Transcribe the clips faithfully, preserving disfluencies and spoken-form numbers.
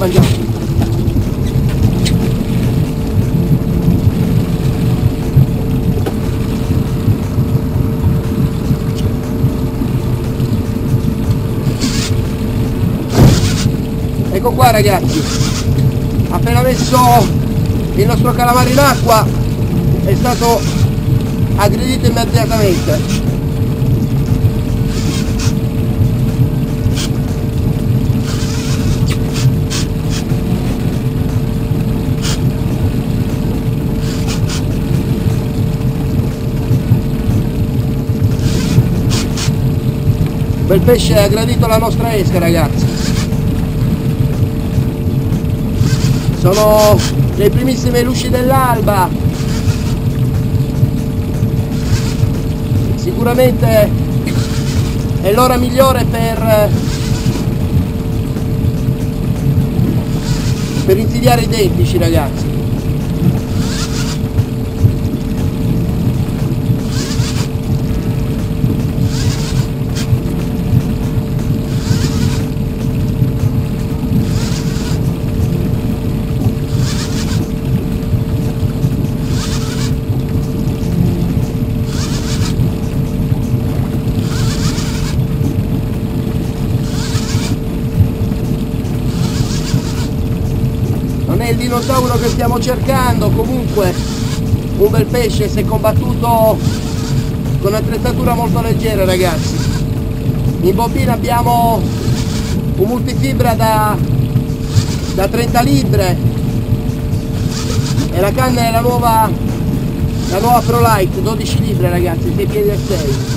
mangiato. Ecco qua ragazzi, appena messo il nostro calamaro in acqua è stato aggredito immediatamente. Quel pesce ha aggredito la nostra esca ragazzi. Sono le primissime luci dell'alba. Sicuramente è l'ora migliore per per insidiare i dentici ragazzi. È il dinosauro che stiamo cercando, comunque un bel pesce, se combattuto con attrezzatura molto leggera ragazzi. In bobina abbiamo un multifibra da, da trenta libre e la canna è la nuova la nuova ProLite dodici libre ragazzi, sei piedi e sei.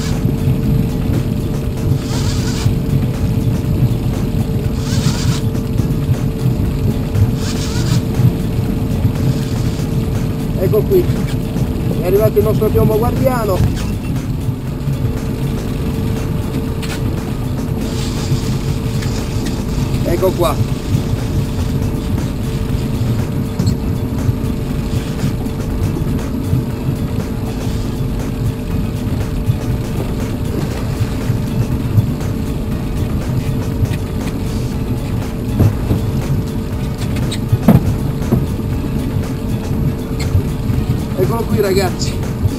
Ecco qui, è arrivato il nostro piombo guardiano. Ecco qua. Eccolo qui ragazzi,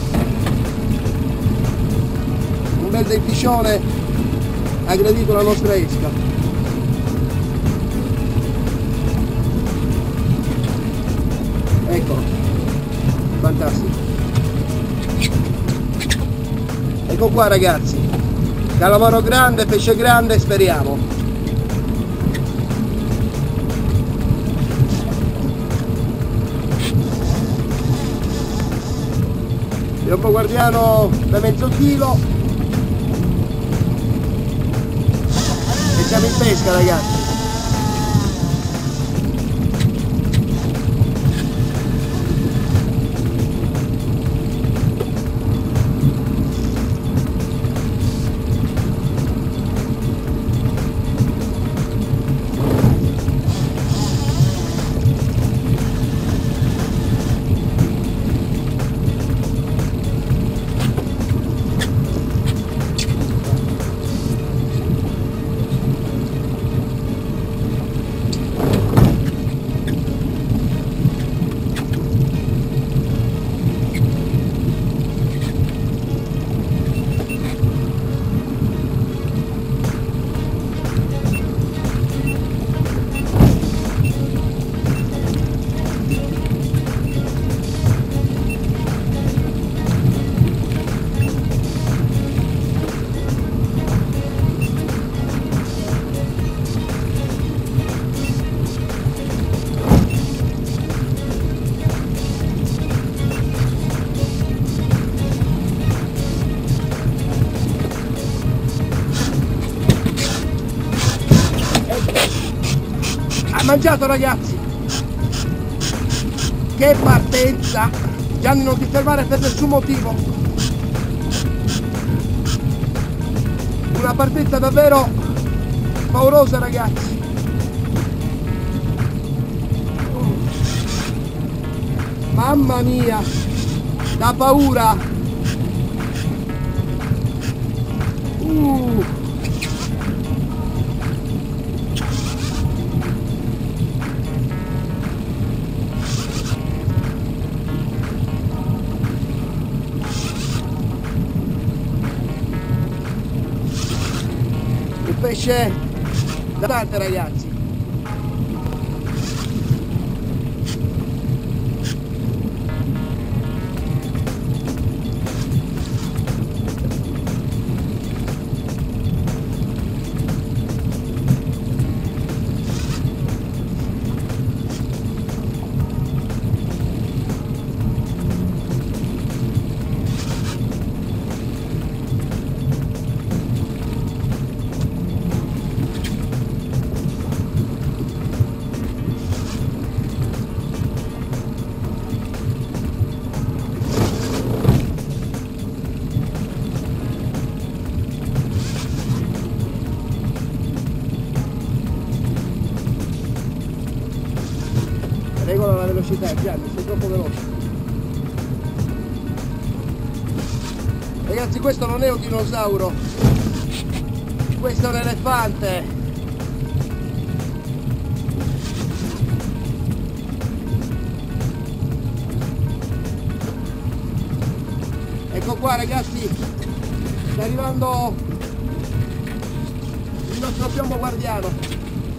un bel denticione ha aggredito la nostra esca. Eccolo, fantastico. Ecco qua ragazzi, calamaro grande, pesce grande, speriamo. Piombo guardiano da mezzo chilo e siamo in pesca ragazzi. Mangiato ragazzi, che partenza! Gianni, non ti fermare per nessun motivo, una partenza davvero paurosa ragazzi. Mamma mia, da paura. uh. pesce da tante, ragazzi. Regola la velocità, Gianni, sei troppo veloce. Ragazzi, questo non è un dinosauro, questo è un elefante. Ecco qua, ragazzi, sta arrivando il nostro piombo guardiano.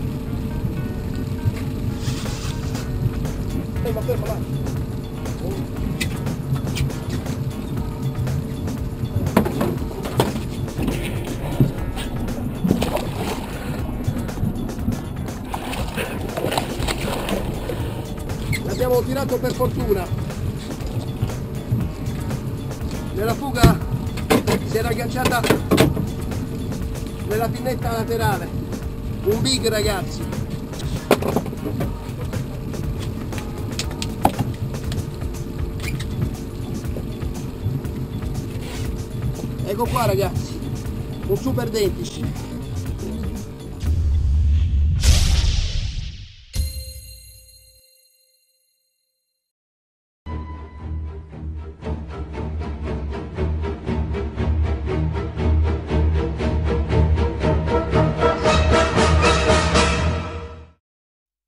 Ferma, ferma, vai. L'abbiamo tirato per fortuna. Nella fuga si era agganciata nella pinnetta laterale. Un big, ragazzi. Ecco qua, ragazzi, un super dentici.